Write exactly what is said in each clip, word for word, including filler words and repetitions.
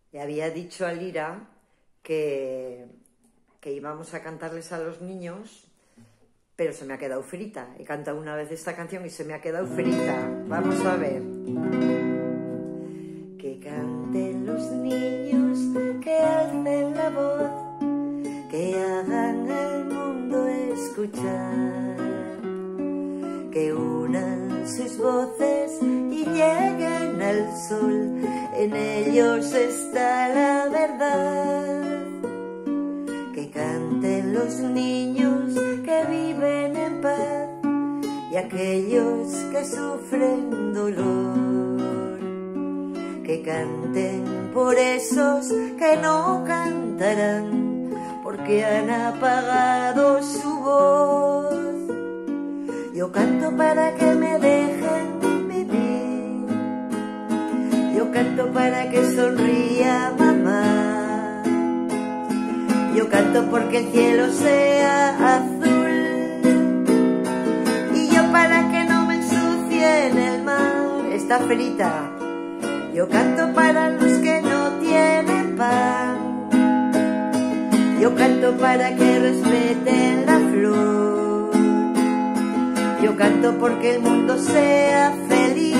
Le había dicho a Lira que, que íbamos a cantarles a los niños, pero se me ha quedado frita. He cantado una vez esta canción y se me ha quedado frita. Vamos a ver. Que canten los niños, que alcen la voz, que hagan al mundo escuchar, que unan sus voces y lleguen al sol. En ellos está la verdad. Que canten los niños que viven en paz y aquellos que sufren dolor. Que canten por esos que no cantarán porque han apagado su voz. Yo canto para que me dejen vivir. Yo canto para que sonría mamá. Yo canto porque el cielo sea azul. Y yo para que no me ensucie en el mar. Está frita. Yo canto para los que no tienen pan. Yo canto para que respeten la flor. Yo canto porque el mundo sea feliz.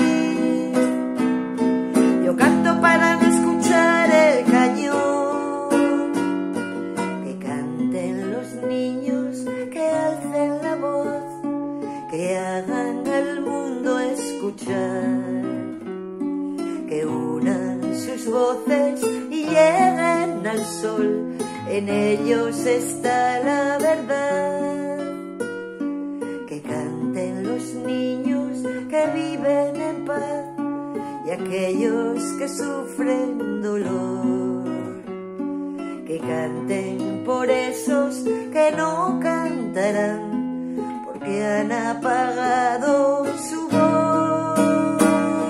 Yo canto para no escuchar el cañón. Que canten los niños, que alcen la voz, que hagan al mundo escuchar, que unan sus voces y lleguen al sol. En ellos está la verdad. Que canten los niños que viven en paz y aquellos que sufren dolor. Que canten por esos que no cantarán porque han apagado su voz.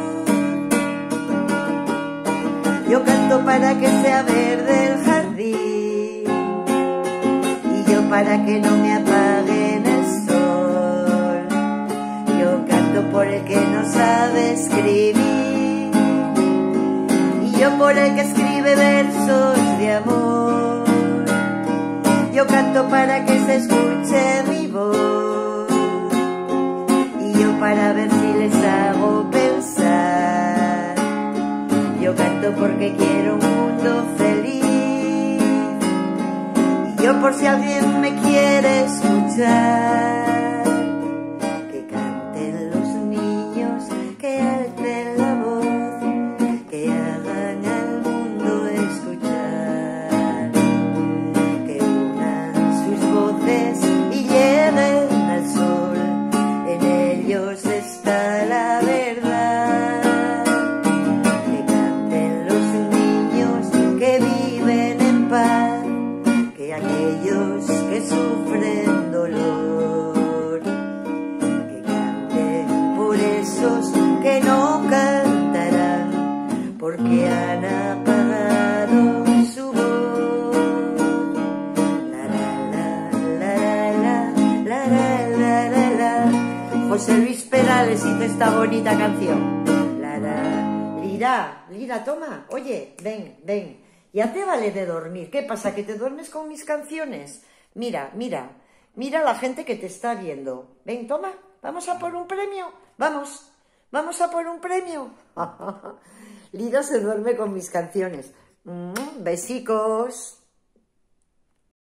Yo canto para que sea verde el jardín y yo para que no me apaguen el sol. Yo canto por el que no sabe escribir y yo por el que escribe versos de amor. Yo canto para que se escuche mi voz y yo para ver si les hago pensar. Yo canto porque quiero un mundo feliz y yo por si alguien me quiere escuchar. Que canten los niños, que alcen la voz, que hagan al mundo escuchar, que unan sus voces y lleguen al sol. En ellos está la verdad. Que canten los niños que viven en paz, que aquellos que sufren dolor. Que canten por esos que no cantarán porque han apagado su voz. La la la la la la la la la. José Luis Perales hizo esta bonita canción. La la. Lira, Lira, toma. Oye, ven, ven. Ya te vale de dormir. ¿Qué pasa? ¿Que te duermes con mis canciones? Mira, mira. Mira la gente que te está viendo. Ven, toma. Vamos a por un premio. Vamos. Vamos a por un premio. Lira se duerme con mis canciones. Mm, besicos.